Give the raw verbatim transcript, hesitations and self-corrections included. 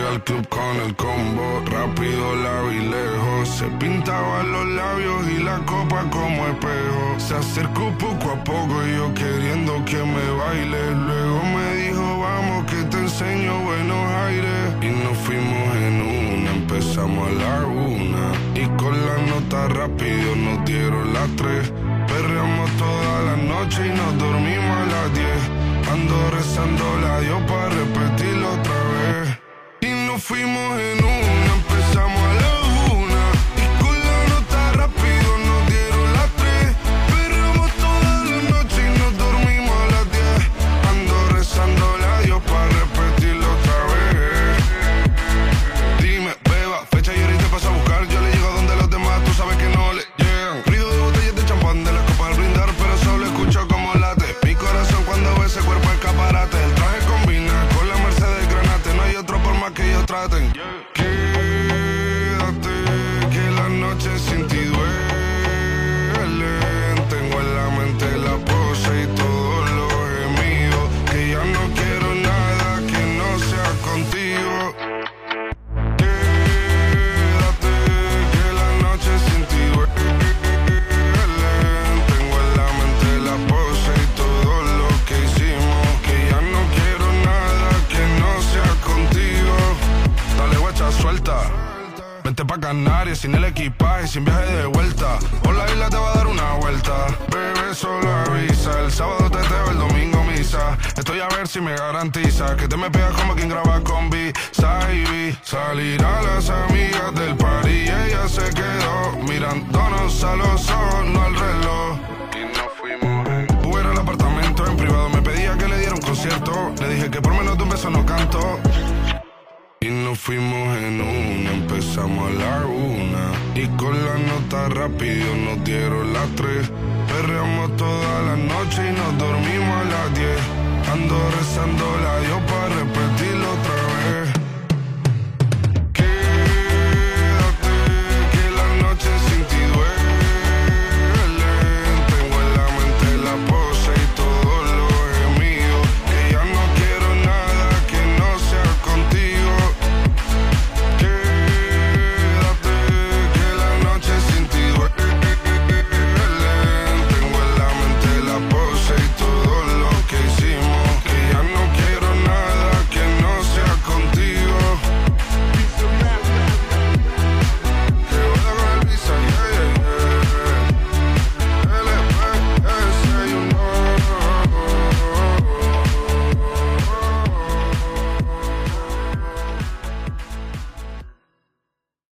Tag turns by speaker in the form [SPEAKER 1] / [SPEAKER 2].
[SPEAKER 1] al club con el combo, rápido la vi lejos. Se pintaba los labios y la copa como espejo. Se acercó poco a poco y yo queriendo que me baile. Luego me dijo vamos que te enseño buenos aires. Y nos fuimos en una, empezamos a la una. Y con la nota rápido nos dieron las tres. Perreamos toda la noche y nos dormimos a las diez. Ando rezando la Dios para repetirlo otra vez. Y nos fuimos en una, empezamos a la una. Y con la nota rápido nos dieron las tres. Perreamos toda la noche y nos dormimos a las diez. Ando rezando la Dios para repetirlo otra vez. Dime, beba, fecha y ahorita paso a buscar. Yo le llego donde los demás, tú sabes que no le llegan. Ruido de botellas de champán de la copa al brindar, pero solo escucho como late mi corazón cuando ve ese cuerpo escaparate. El traje combina con la Mercedes Granate. No hay otro por más que ellos traten. Quédate, que la noche sin ti duele. Tengo en la mente la pose y todos los gemidos. Que ya no quiero nada que no sea contigo. Quédate, que la noche sin ti duele. Tengo en la mente la pose y todo lo que hicimos. Que ya no quiero nada que no sea contigo. Dale guacha, suelta. Vente pa' Canarias sin el equipaje, sin viaje de vuelta. Por la isla te va a dar una vuelta. Bebé, solo avisa. El sábado teteo, el domingo misa. Estoy a ver si me garantiza que te me pegas como quien graba con B-Side. Salir a las amigas del party y ella se quedó mirándonos a los ojos, no al reloj. Y nos fuimos en Uber al apartamento en privado. Me pedía que le diera un concierto. Le dije que por menos de un beso no canto. Y nos fuimos en una, empezamos a la una. Y con la nota rápido nos dieron las tres. Perreamos toda la noche y nos dormimos a las diez. Ando rezando la Dios para repetir